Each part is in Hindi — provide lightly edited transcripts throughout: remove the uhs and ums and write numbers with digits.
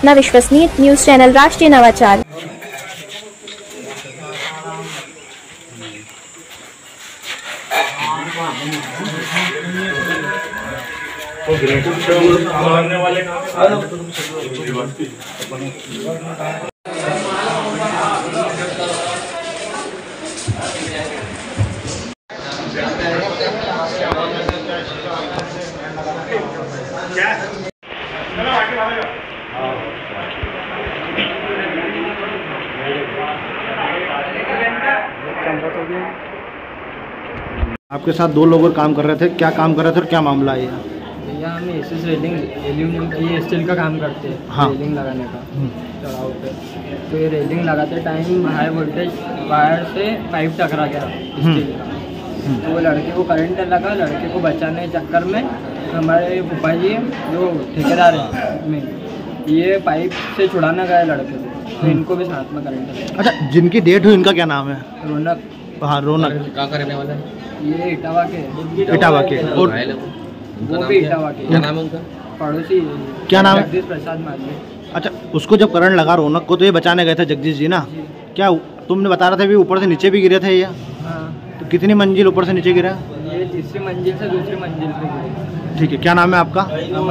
अपना विश्वसनीय न्यूज चैनल राष्ट्रीय नवाचार। आपके साथ दो लोग काम कर रहे थे, क्या काम कर रहे थे और क्या मामला है? भैया हम एसएस रेलिंग एल्यूमिनियम ये स्टील का काम करते हैं। हाँ। रेलिंग लगाने का चढ़ाव पे। तो ये रेलिंग लगाते टाइम हाई वोल्टेज वायर से पाइप टकरा गया स्टील का। तो वो लड़के को करंट लगा, लड़के को बचाने के चक्कर में हमारे फूफा जी जो ठेकेदार हैं ये पाइप से छुड़ाना गया लड़के को, तो इनको भी साथ में करंट लगा। अच्छा, जिनकी डेट हुई इनका क्या नाम है? रौनक। हाँ, रौनक कहाँ का रहने वाला है? ये इटावा के। और वो भी इटावा के। क्या नाम है उनका? पड़ोसी। क्या नाम है? जगदीश प्रसाद मालवी। अच्छा, उसको जब करंट लगा रौनक को तो ये बचाने गए थे जगदीश जी ना? क्या तुमने बता रहा था भी ऊपर से नीचे भी गिरे थे ये? हाँ। तो कितनी मंजिल ऊपर से नीचे गिरा? ये तीसरी मंजिल से दूसरी मंजिल पे गिरे। ठीक है, क्या नाम है आपका?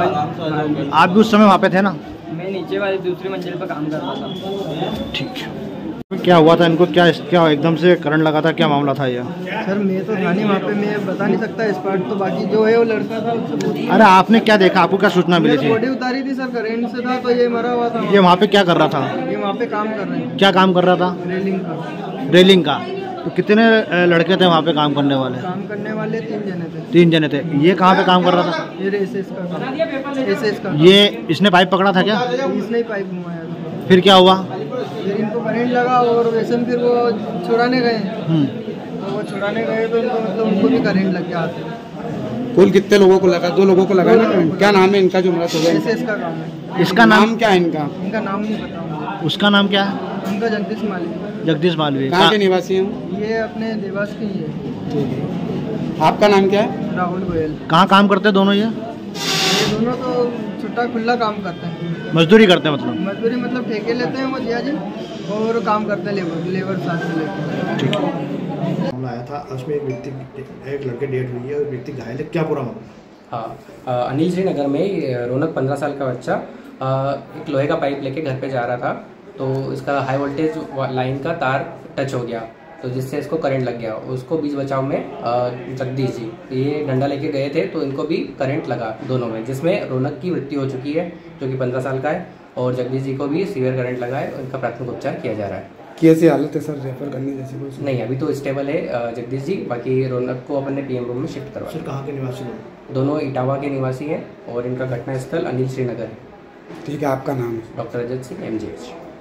आप भी उस समय वहाँ पे थे ना? मैं नीचे वाली दूसरी मंजिल पर काम कर रहा था। ठीक है, क्या हुआ था इनको? क्या एकदम से करंट लगा था? क्या मामला था ये? सर मैं तो था नहीं वहाँ पे, मैं बता नहीं सकता इस पार्ट, तो बाकी जो है वो लड़का था उससे। अरे आपने क्या देखा? आपको क्या सूचना मिली थी? बॉडी उतारी थी सर, करंट से था तो ये मरा हुआ था। ये वहाँ पे क्या कर रहा था? ये वहाँ पे काम कर रहे हैं। क्या काम कर रहा था? रेलिंग का। रेलिंग का। तो कितने लड़के थे वहाँ पे काम करने वाले? काम करने वाले 3 जने थे। 3 जने थे। ये कहाँ पे काम कर रहा था? ये एसएस का। ये इसने पाइप पकड़ा था क्या? इसने ही पाइप घुमाया था। फिर क्या हुआ? फिर इनको करंट लगा और वैसे फिर वो छुड़ाने गए। तो वो छुड़ाने गए तो मतलब उनको भी करंट लग गया हाथ में। कुल कितने लोगों को लगा? 2 लोगों को लगा ना? क्या नाम है इनका जो मृत हो गया? एसएस का काम है। इसका नाम क्या है इनका? इनका नाम नहीं पता। उसका नाम क्या है? उनका जगदीश मालवी। जगदीश मालवी। कहाँ के निवासी हैं? ये अपने देवास के ही है। आपका नाम क्या है? राहुल गोयल। कहाँ काम करते हैं दोनों? ये दोनों तो छुट्टा खुला काम करते हैं। मजदूरी करते हैं? मतलब मजदूरी मतलब ठेके लेते हैं वो जिया जी, और काम करते हैं लेबर साथ में लेते हैं। मामला आया था, उसमें एक लड़के डेट हुई है और व्यक्ति घायल है, क्या पूरा मामला? हाँ, अनिल श्रीनगर में रौनक 15 साल का बच्चा एक लोहे का पाइप लेके घर पे जा रहा था, तो इसका हाई वोल्टेज लाइन का तार टच हो गया, तो जिससे इसको करंट लग गया। उसको बीच बचाव में जगदीश जी ये डंडा लेके गए थे, तो इनको भी करंट लगा दोनों में, जिसमें रौनक की मृत्यु हो चुकी है जो कि 15 साल का है, और जगदीश जी को भी सीवियर करंट लगा है। उनका प्राथमिक उपचार किया जा रहा है। कैसी हालत है सर? रेफर करने जैसी कोई? नहीं, अभी तो स्टेबल है जगदीश जी। बाकी रौनक को अपन ने पीएम रूम में शिफ्ट करवा। सर कहाँ के निवासी लोग? दोनों इटावा के निवासी हैं और इनका घटना स्थल अनिल श्रीनगर है। ठीक है, आपका नाम? Doctor Rajat Singh, MGH।